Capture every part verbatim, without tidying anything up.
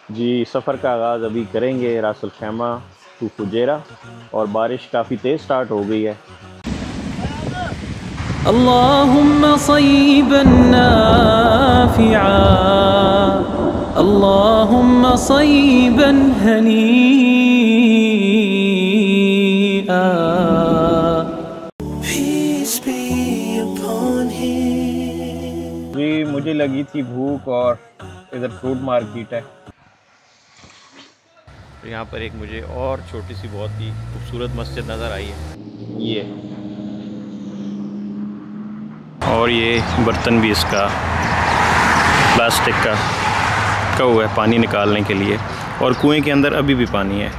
जी, सफ़र का आगाज़ अभी करेंगे रास अल खैमा टू फुजैरा और बारिश काफ़ी तेज़ स्टार्ट हो गई है। अल्लाहुम्मा सय्यिबन नाफ़िआ, अल्लाहुम्मा सय्यिबन हनीआ। जी, मुझे लगी थी भूख और इधर फ्रूट मार्केट है। तो यहाँ पर एक मुझे और छोटी सी बहुत ही खूबसूरत मस्जिद नज़र आई है ये, और ये बर्तन भी इसका प्लास्टिक का का हुआ है पानी निकालने के लिए, और कुएं के अंदर अभी भी पानी है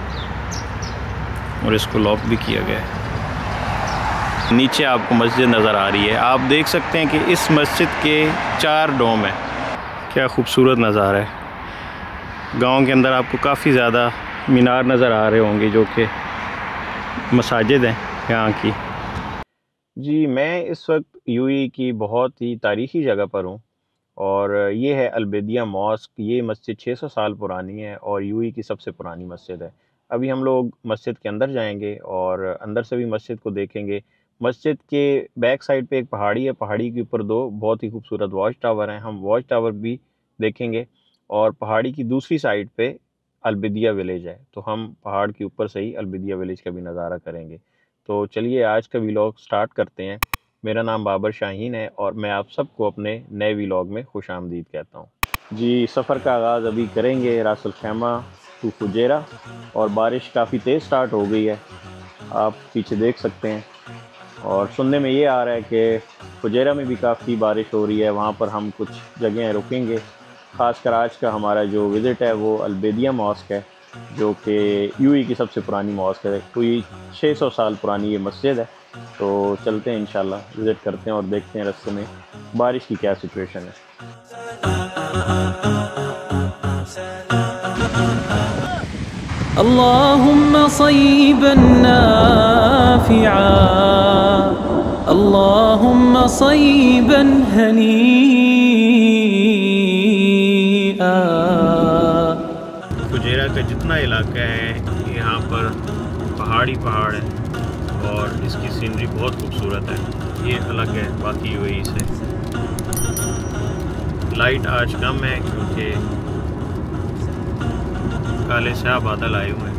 और इसको लॉक भी किया गया है। नीचे आपको मस्जिद नज़र आ रही है, आप देख सकते हैं कि इस मस्जिद के चार डोम है। क्या खूबसूरत नज़ारा है। गांव के अंदर आपको काफ़ी ज़्यादा मीनार नज़र आ रहे होंगे जो कि मसाजिद हैं यहाँ की। जी, मैं इस वक्त यूएई की बहुत ही तारीख़ी जगह पर हूँ और ये है अल-बेदिया मॉस्क। ये मस्जिद छह सौ साल पुरानी है और यूएई की सबसे पुरानी मस्जिद है। अभी हम लोग मस्जिद के अंदर जाएंगे और अंदर से भी मस्जिद को देखेंगे। मस्जिद के बैक साइड पे एक पहाड़ी है, पहाड़ी के ऊपर दो बहुत ही खूबसूरत वॉच टावर हैं, हम वॉच टावर भी देखेंगे। और पहाड़ी की दूसरी साइड पे अल-बेदिया विलेज है, तो हम पहाड़ के ऊपर से ही अल-बेदिया विलेज का भी नज़ारा करेंगे। तो चलिए आज का व्लॉग स्टार्ट करते हैं। मेरा नाम बाबर शाहीन है और मैं आप सबको अपने नए व्लॉग में खुशामदीद कहता हूँ। जी, सफ़र का आगाज़ अभी करेंगे रास अल खैमा टू फुजैरा और बारिश काफ़ी तेज़ स्टार्ट हो गई है, आप पीछे देख सकते हैं। और सुनने में ये आ रहा है कि फुजैरा में भी काफ़ी बारिश हो रही है, वहाँ पर हम कुछ जगह रुकेंगे। ख़ासकर आज का हमारा जो विज़िट है वो अल-बेदिया मॉस्क है, जो कि यूएई की सबसे पुरानी मॉस्क है। तो ये छह सौ साल पुरानी ये मस्जिद है। तो चलते हैं, इंशाल्लाह विज़िट करते हैं और देखते हैं रास्ते में बारिश की क्या सिचुएशन है। अल्लाहुम्मा सय्यिबन नाफ़िआ, अल्लाहुम्मा सय्यिबन हनीआ। फुजैरा का जितना इलाका है यहाँ पर पहाड़ी पहाड़ है और इसकी सीनरी बहुत खूबसूरत है। ये अलग है बाकी यूएई से। लाइट आज कम है क्योंकि काले स्याह बादल आए हुए हैं।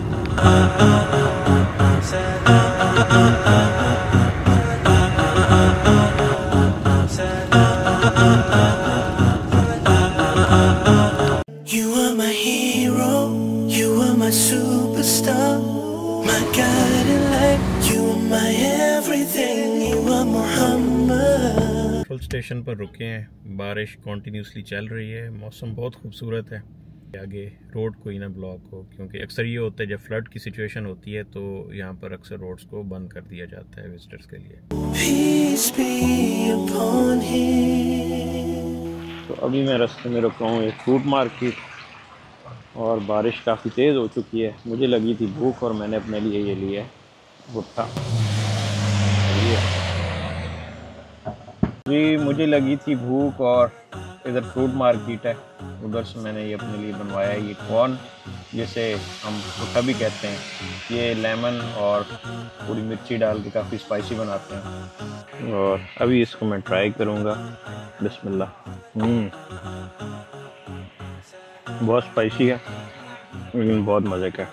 You are my hero, you are my superstar, my guiding light, you are my everything, you are Muhammad। Fuel station पर रुके हैं, बारिश कॉन्टीन्यूसली चल रही है, मौसम बहुत खूबसूरत है। आगे रोड कोई ना ब्लॉक हो, क्योंकि अक्सर ये होता है जब फ्लड की सिचुएशन होती है तो यहाँ पर अक्सर रोड्स को बंद कर दिया जाता है विजिटर्स के लिए। Peace be upon him। तो अभी मैं रास्ते में रुका हूँ एक फ्रूट मार्केट और बारिश काफ़ी तेज़ हो चुकी है। मुझे लगी थी भूख और मैंने अपने लिए ये लिया है भुट्टा। जी, मुझे लगी थी भूख और इधर फ्रूट मार्केट है, उधर से मैंने ये अपने लिए बनवाया है। ये कॉर्न जिसे हम भुट्टा भी कहते हैं, ये लेमन और पूरी मिर्ची डाल के काफ़ी स्पाइसी बनाते हैं और अभी इसको मैं ट्राई करूँगा। बिस्मिल्लाह। हम्म बहुत स्पाइसी है लेकिन बहुत मज़े का है।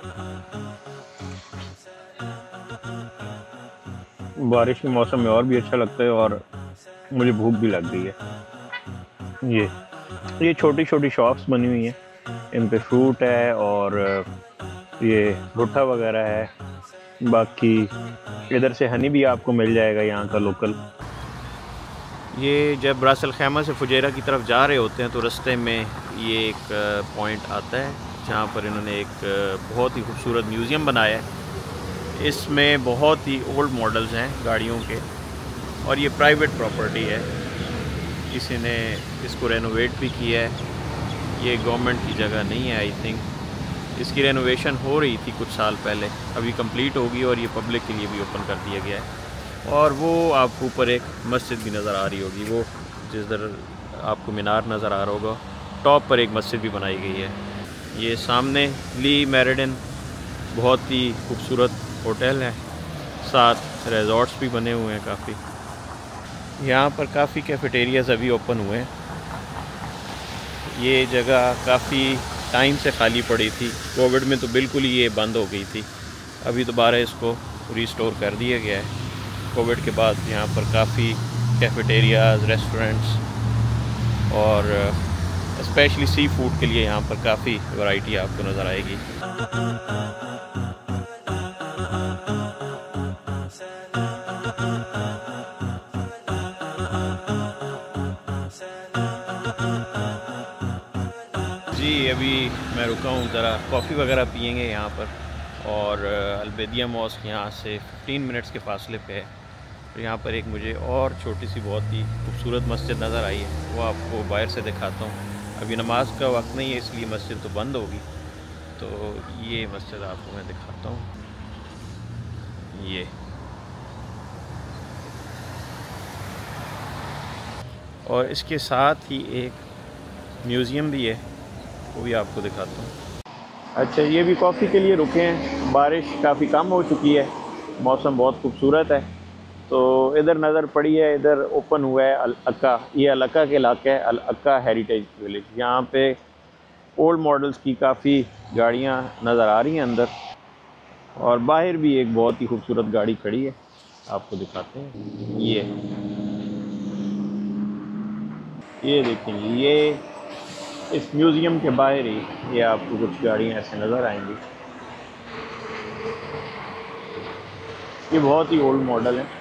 बारिश के मौसम में और भी अच्छा लगता है और मुझे भूख भी लग गई है। ये ये छोटी छोटी शॉप्स बनी हुई हैं, इन पे फ्रूट है और ये भुट्टा वगैरह है। बाकी इधर से हनी भी आपको मिल जाएगा यहाँ का लोकल। ये जब रास अल खैमा से फुजैरा की तरफ जा रहे होते हैं तो रास्ते में ये एक पॉइंट आता है जहाँ पर इन्होंने एक बहुत ही खूबसूरत म्यूज़ियम बनाया है। इसमें बहुत ही ओल्ड मॉडल्स हैं गाड़ियों के और ये प्राइवेट प्रॉपर्टी है, किसी ने इसको रेनोवेट भी किया है। ये गवर्नमेंट की जगह नहीं है, आई थिंक इसकी रेनोवेशन हो रही थी कुछ साल पहले, अभी कंप्लीट होगी और ये पब्लिक के लिए भी ओपन कर दिया गया है। और वो आपको ऊपर एक मस्जिद भी नज़र आ रही होगी, वो जिस तरह आपको मीनार नज़र आ रहा होगा टॉप पर एक मस्जिद भी बनाई गई है। ये सामने ली मेरिडियन बहुत ही खूबसूरत होटल है, साथ रिजॉर्ट्स भी बने हुए हैं काफ़ी। यहाँ पर काफ़ी कैफेटेरियाज़ अभी ओपन हुए हैं। ये जगह काफ़ी टाइम से खाली पड़ी थी, कोविड में तो बिल्कुल ही ये बंद हो गई थी। अभी दोबारा इसको रिस्टोर कर दिया गया है। कोविड के बाद यहाँ पर काफ़ी कैफेटेरियाज़, रेस्टोरेंट्स और स्पेशली सी फूड के लिए यहाँ पर काफ़ी वैरायटी आपको नज़र आएगी। जी अभी मैं रुका हूँ, ज़रा कॉफ़ी वगैरह पियेंगे यहाँ पर। और अल्बेदिया मॉस्क यहाँ से पंद्रह मिनट्स के फासले पे है। तो यहाँ पर एक मुझे और छोटी सी बहुत ही खूबसूरत मस्जिद नज़र आई है, वो आपको बाहर से दिखाता हूँ। अभी नमाज का वक्त नहीं है इसलिए मस्जिद तो बंद होगी, तो ये मस्जिद आपको मैं दिखाता हूँ। ये और इसके साथ ही एक म्यूज़ियम भी है, वो भी आपको दिखाता हूँ। अच्छा, ये भी कॉफ़ी के लिए रुके हैं। बारिश काफ़ी कम हो चुकी है, मौसम बहुत खूबसूरत है। तो इधर नज़र पड़ी है, इधर ओपन हुआ है अल अक्का। ये अल अक्का के इलाका है, अल अक्का हेरिटेज विलेज। यहाँ पे ओल्ड मॉडल्स की काफ़ी गाड़ियाँ नज़र आ रही हैं अंदर, और बाहर भी एक बहुत ही खूबसूरत गाड़ी खड़ी है, आपको दिखाते हैं। ये ये देखेंगे, ये इस म्यूज़ियम के बाहर ही ये आपको कुछ गाड़ियाँ ऐसे नज़र आएंगी। ये बहुत ही ओल्ड मॉडल है।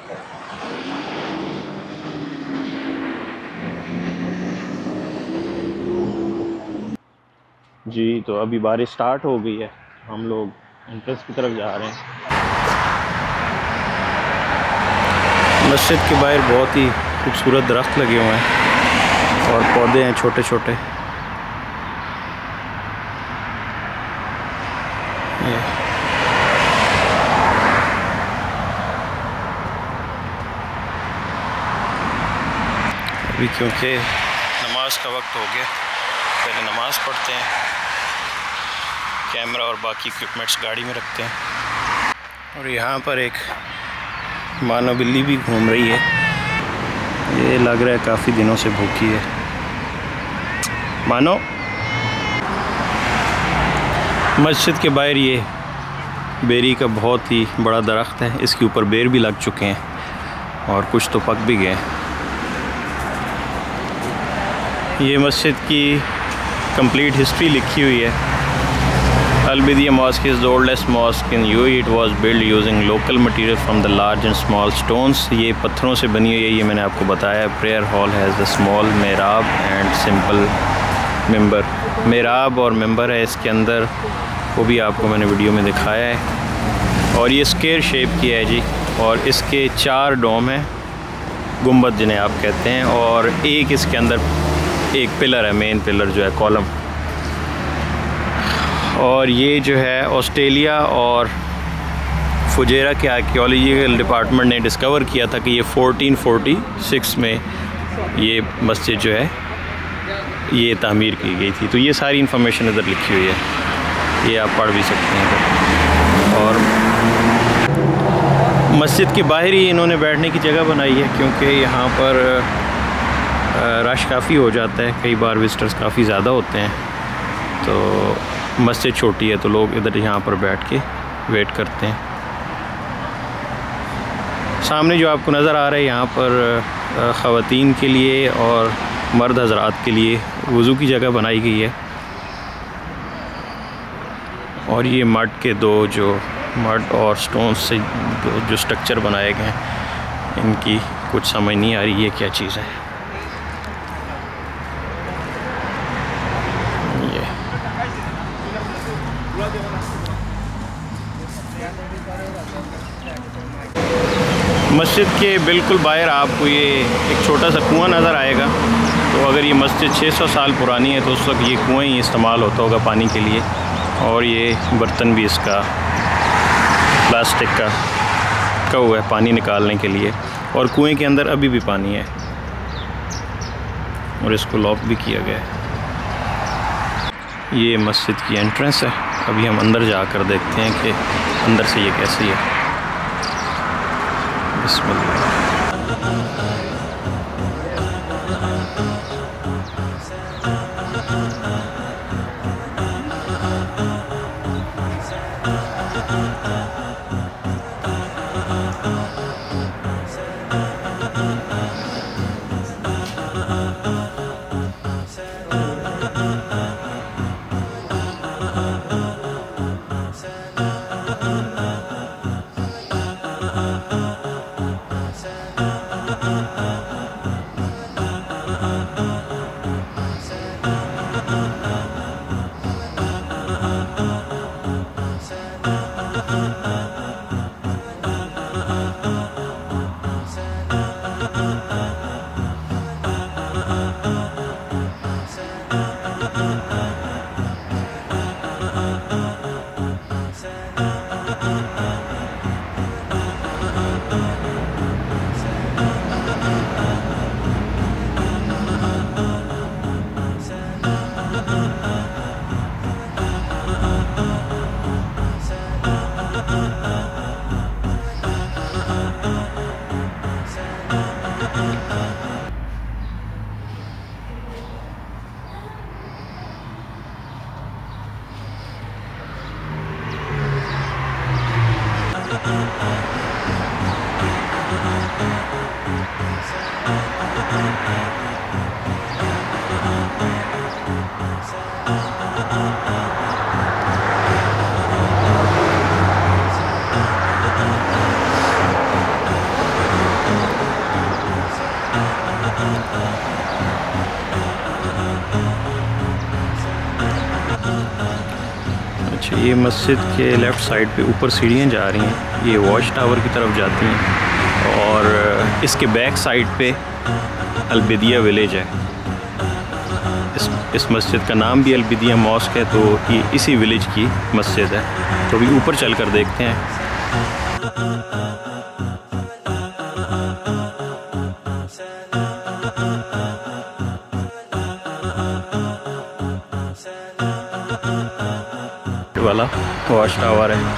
जी तो अभी बारिश स्टार्ट हो गई है, हम लोग एंट्रेंस की तरफ जा रहे हैं। मस्जिद के बाहर बहुत ही खूबसूरत दरख्त लगे हुए हैं और पौधे हैं छोटे छोटे। अभी क्योंकि नमाज का वक्त हो गया, पहले नमाज पढ़ते हैं, कैमरा और बाकी इक्विपमेंट्स गाड़ी में रखते हैं। और यहाँ पर एक मानो बिल्ली भी घूम रही है, ये लग रहा है काफ़ी दिनों से भूखी है। मानो मस्जिद के बाहर ये बेरी का बहुत ही बड़ा दरख्त है, इसके ऊपर बेर भी लग चुके हैं और कुछ तो पक भी गए। ये मस्जिद की कंप्लीट हिस्ट्री लिखी हुई है। Al-Bidiyah Mosque is the oldest mosque in U A E. It was built using local material from the large and small stones. ये पत्थरों से बनी हुई है, ये मैंने आपको बताया। Prayer hall has a small मेहराब and simple member. मेहराब और मेंबर है इसके अंदर, वो भी आपको मैंने वीडियो में दिखाया है। और ये स्क्वायर शेप की है जी, और इसके चार डोम हैं, गुंबद जिन्हें आप कहते हैं, और एक इसके अंदर एक पिलर है, मेन पिलर जो है, कॉलम। और ये जो है ऑस्ट्रेलिया और फुजेरा के आर्कियोलॉजिकल डिपार्टमेंट ने डिस्कवर किया था कि ये फोर्टीन फोर्टी सिक्स में ये मस्जिद जो है ये तामीर की गई थी। तो ये सारी इन्फॉर्मेशन इधर लिखी हुई है, ये आप पढ़ भी सकते हैं। और मस्जिद के बाहर ही इन्होंने बैठने की जगह बनाई है, क्योंकि यहाँ पर रश काफ़ी हो जाता है, कई बार विजिटर्स काफ़ी ज़्यादा होते हैं। तो मस्जिद छोटी है तो लोग इधर यहाँ पर बैठ के वेट करते हैं। सामने जो आपको नज़र आ रहा है, यहाँ पर ख़वातीन के लिए और मर्द हज़रात के लिए वज़ू की जगह बनाई गई है। और ये मड के दो जो मड और स्टोन से जो स्ट्रक्चर बनाए गए हैं, इनकी कुछ समझ नहीं आ रही है क्या चीज़ है। ये मस्जिद के बिल्कुल बाहर आपको ये एक छोटा सा कुआं नज़र आएगा। तो अगर ये मस्जिद छह सौ साल पुरानी है तो उस वक्त ये कुआं ही इस्तेमाल होता होगा पानी के लिए। और ये बर्तन भी इसका प्लास्टिक का का हुआ है पानी निकालने के लिए। और कुएं के अंदर अभी भी पानी है और इसको लॉक भी किया गया है। ये मस्जिद की एंट्रेंस है। अभी हम अंदर जाकर देखते हैं कि अंदर से ये कैसी है। बिस्मिल्लाह। अच्छा, ये मस्जिद के लेफ़्ट साइड पे ऊपर सीढ़ियाँ जा रही हैं, ये वॉच टावर की तरफ जाती हैं और इसके बैक साइड पे अलबिदिया विलेज है। इस इस मस्जिद का नाम भी अलबिदिया मॉस्क है, तो ये इसी विलेज की मस्जिद है। तो अभी ऊपर चल कर देखते हैं। वाला वॉच टावर है।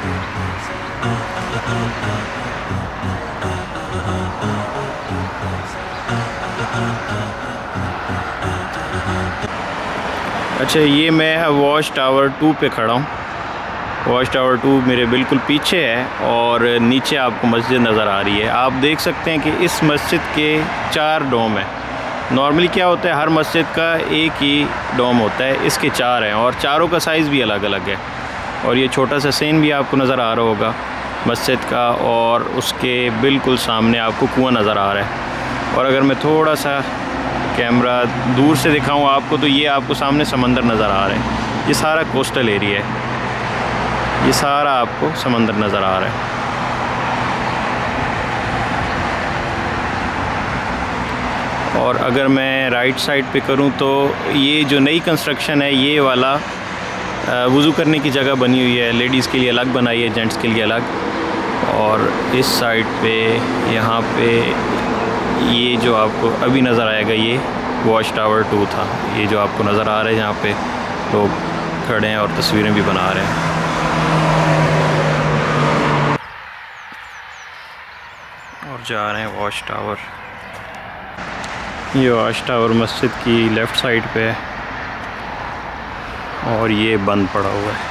अच्छा, ये मैं अब वॉच टावर टू पे खड़ा हूँ। वॉच टावर टू मेरे बिल्कुल पीछे है और नीचे आपको मस्जिद नज़र आ रही है। आप देख सकते हैं कि इस मस्जिद के चार डोम हैं। नॉर्मली क्या होता है, हर मस्जिद का एक ही डोम होता है, इसके चार हैं और चारों का साइज़ भी अलग अलग है। और ये छोटा सा सीन भी आपको नज़र आ रहा होगा मस्जिद का, और उसके बिल्कुल सामने आपको कुआं नज़र आ रहा है। और अगर मैं थोड़ा सा कैमरा दूर से दिखाऊं आपको, तो ये आपको सामने समंदर नज़र आ रहा है। ये सारा कोस्टल एरिया है, ये सारा आपको समंदर नज़र आ रहा है। और अगर मैं राइट साइड पे करूं तो ये जो नई कंस्ट्रक्शन है, ये वाला वज़ू करने की जगह बनी हुई है, लेडीज़ के लिए अलग बनाई है, जेंट्स के लिए अलग। और इस साइड पे यहाँ पे ये जो आपको अभी नज़र आएगा, ये वॉच टावर टू था। ये जो आपको नज़र आ रहा है, यहाँ पे लोग खड़े हैं और तस्वीरें भी बना रहे हैं। और जा रहे हैं वॉच टावर। ये वॉच टावर मस्जिद की लेफ़्ट साइड पे है और ये बंद पड़ा हुआ है,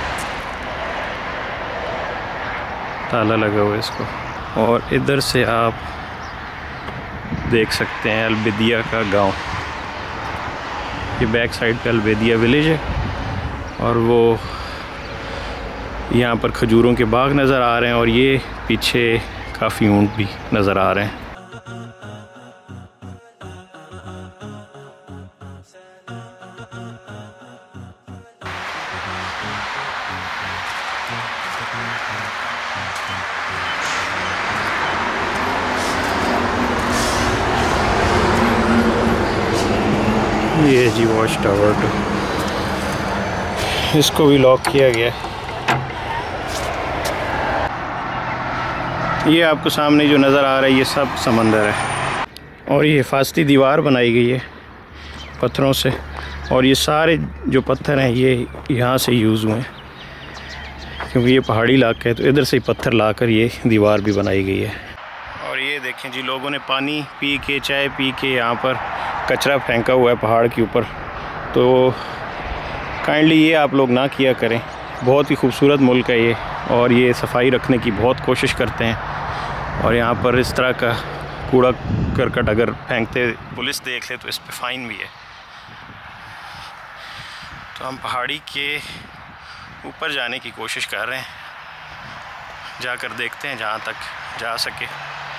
ताला लगा हुआ है इसको। और इधर से आप देख सकते हैं अलबिदिया का गांव। ये बैक साइड पे अलबिदिया विलेज है और वो यहाँ पर खजूरों के बाग नज़र आ रहे हैं और ये पीछे काफ़ी ऊँट भी नज़र आ रहे हैं। ये जी वॉच टावर टू, इसको भी लॉक किया गया है। ये आपको सामने जो नज़र आ रहा है, ये सब समंदर है। और ये हिफाजती दीवार बनाई गई है पत्थरों से, और ये सारे जो पत्थर हैं ये यहाँ से यूज़ हुए हैं, क्योंकि ये पहाड़ी इलाका है तो इधर से ही पत्थर लाकर ये दीवार भी बनाई गई है। और ये देखें जी, लोगों ने पानी पी के, चाय पी के यहाँ पर कचरा फेंका हुआ है पहाड़ के ऊपर। तो काइंडली ये आप लोग ना किया करें। बहुत ही खूबसूरत मुल्क है ये, और ये सफाई रखने की बहुत कोशिश करते हैं। और यहाँ पर इस तरह का कूड़ा करकट अगर फेंकते पुलिस देख ले तो इस पे फ़ाइन भी है। तो हम पहाड़ी के ऊपर जाने की कोशिश कर रहे हैं, जाकर देखते हैं जहाँ तक जा सके।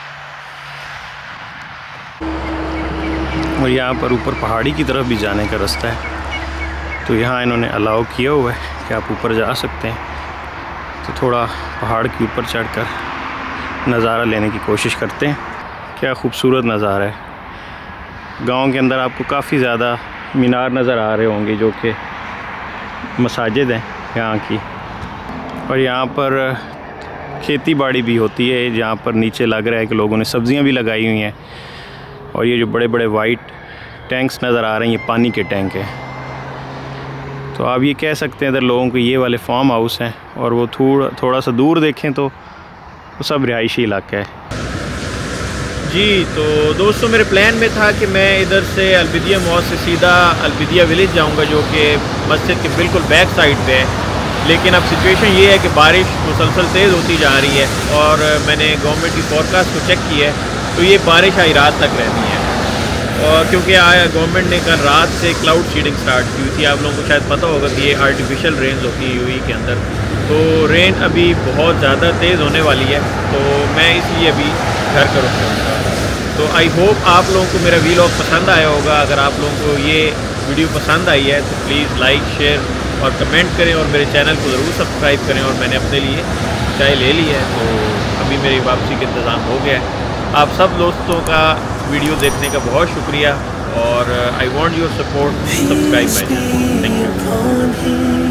और यहाँ पर ऊपर पहाड़ी की तरफ भी जाने का रास्ता है, तो यहाँ इन्होंने अलाउ किया हुआ है कि आप ऊपर जा सकते हैं। तो थोड़ा पहाड़ के ऊपर चढ़कर नज़ारा लेने की कोशिश करते हैं। क्या खूबसूरत नज़ारा है। गांव के अंदर आपको काफ़ी ज़्यादा मीनार नज़र आ रहे होंगे जो कि मसाजिद हैं यहाँ की। और यहाँ पर खेती बाड़ी भी होती है, जहाँ पर नीचे लग रहा है कि लोगों ने सब्ज़ियाँ भी लगाई हुई हैं। और ये जो बड़े बड़े वाइट टैंक्स नज़र आ रहे हैं, ये पानी के टैंक हैं। तो आप ये कह सकते हैं इधर लोगों के ये वाले फार्म हाउस हैं, और वो थोड़ा थोड़ा सा दूर देखें तो वो सब रिहायशी इलाका है जी। तो दोस्तों, मेरे प्लान में था कि मैं इधर से अलबिदिया मॉस्क से सीधा अलबिदिया विलेज जाऊंगा, जो कि मस्जिद के बिल्कुल बैक साइड पे है। लेकिन अब सिचुएशन ये है कि बारिश मुसलसल तेज़ होती जा रही है, और मैंने गवर्नमेंट की फॉरकास्ट को चेक किया है तो ये बारिश आई रात तक रहनी है। और क्योंकि आया गवर्नमेंट ने कल रात से क्लाउड सीडिंग स्टार्ट की हुई थी। आप लोगों को शायद पता होगा कि ये आर्टिफिशियल रेंज होती है यूएई के अंदर। तो रेन अभी बहुत ज़्यादा तेज़ होने वाली है, तो मैं इसलिए अभी घर का रुख करूँगा। तो आई होप आप लोगों को मेरा वीलॉग पसंद आया होगा। अगर आप लोगों को ये वीडियो पसंद आई है तो प्लीज़ लाइक, शेयर और कमेंट करें, और मेरे चैनल को ज़रूर सब्सक्राइब करें। और मैंने अपने लिए चाय ले ली है, तो अभी मेरी वापसी का इंतज़ाम हो गया है। आप सब दोस्तों का वीडियो देखने का बहुत शुक्रिया, और I want your support, subscribe my channel. Thank you.